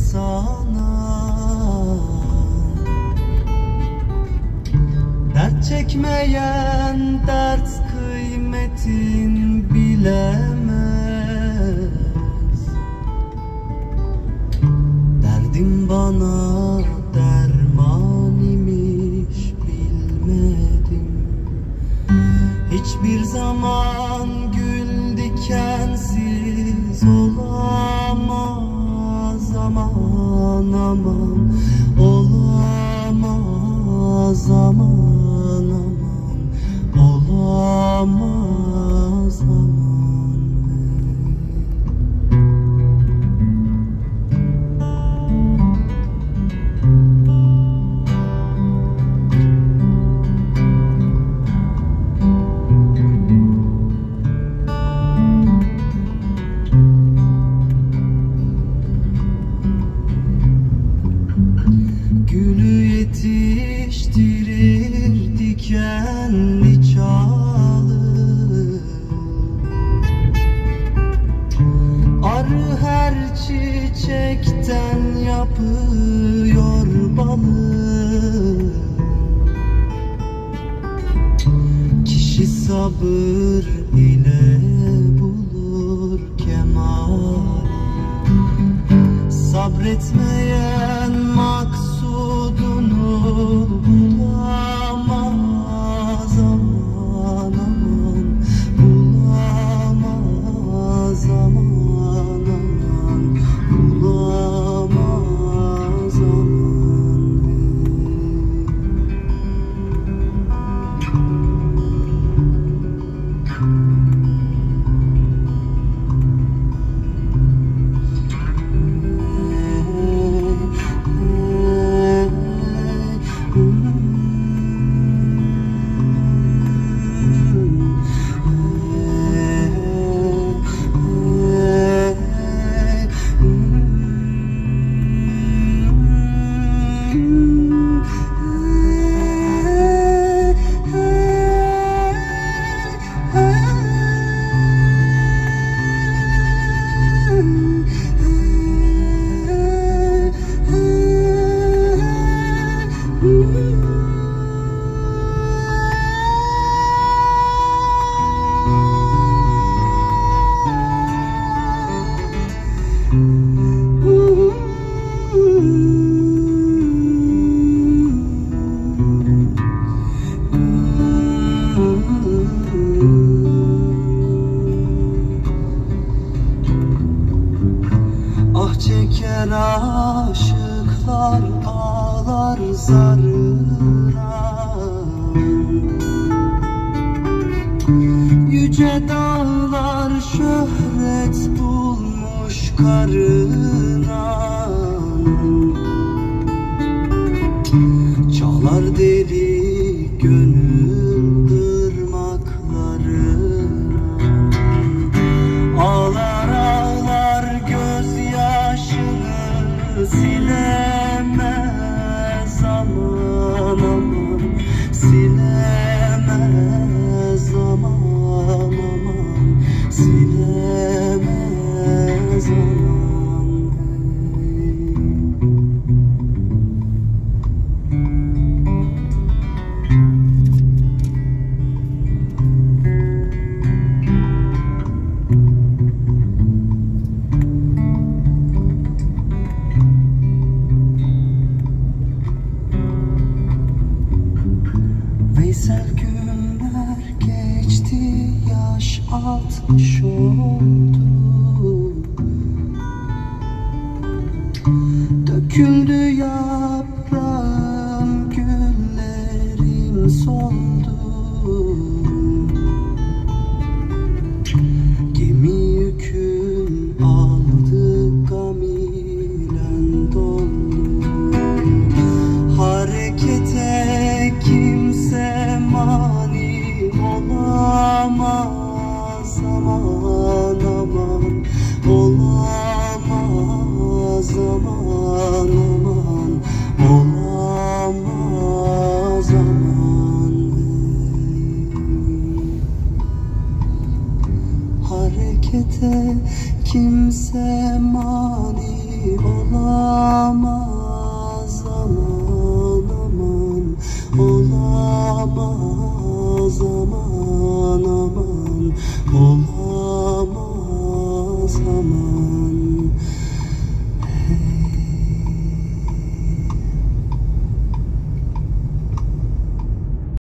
sana. Dert çekmeyen dert kıymetin bilemez. Derdim bana derman imiş bilmedim. Hiçbir zaman gül dikensiz olamaz, aman aman, olamaz, aman aman, olamaz, aman. Gülü yetiştirir dikenli çalı, arı her çiçekten yapıyor balı. Kişi sabır ile bulur kemali, sabretmeyen maksudunu bulamaz, aman aman, bulamaz, aman aman, bulamaz, aman. Ah çeker aşıklar ağlar zarına, yüce dağlar şöhret bulmuş karına. Çalar deli gönül ırmaklarına, ağlar ağlar gözyaşını silemez, aman aman, silemez, aman aman, silemez, aman. Veysel günler geçti, yaş 60 oldu. Döküldü yaprağım, güllerim soldu. Gemi yükün aldı, gam ile doldu. Harekete kimse mani olamaz, aman aman, olamaz, aman aman, olamaz, aman. Harekete kimse mani olamaz aman aman, olamaz aman aman, olamaz.